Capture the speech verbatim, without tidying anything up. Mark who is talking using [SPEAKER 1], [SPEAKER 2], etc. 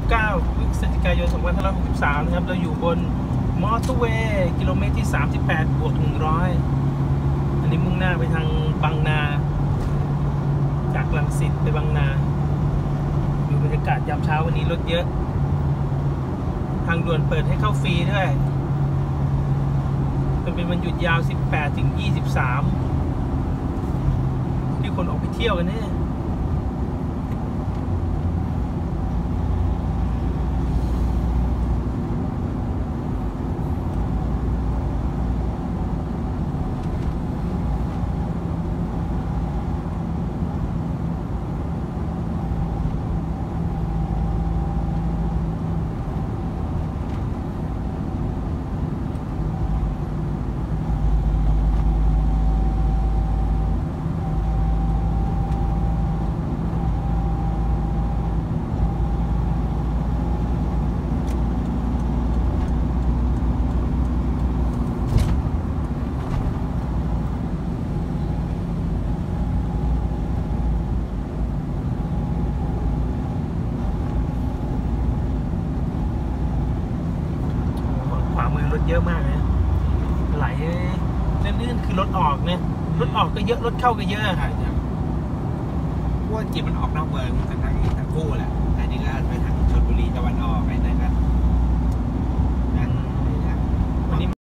[SPEAKER 1] เก้าพฤศจิกายนสองพันห้าร้อยหกสิบสามนะครับเราอยู่บนมอเตอร์เวย์กิโลเมตรที่สามสิบแปดบวกหนึ่งร้อยอันนี้มุ่งหน้าไปทางบางนาจากรังสิตไปบางนาดูบรรยากาศยามเช้าวันนี้รถเยอะทางด่วนเปิดให้เข้าฟรีด้วยมันเป็นวันหยุดยาว สิบแปดถึงยี่สิบสาม ที่คนออกไปเที่ยวกันเนี่ยรถเยอะมากเลยไหลลื่นๆคือรถออกเนี่ยรถออกก็เยอะรถเข้าก็เยอะใช่ครับเพราะว่าจีมันออกนอกเมืองทั้งทั้งคู่แหละอันนี้ก็ไปทางชลบุรีตะวันออกไปไหนกัน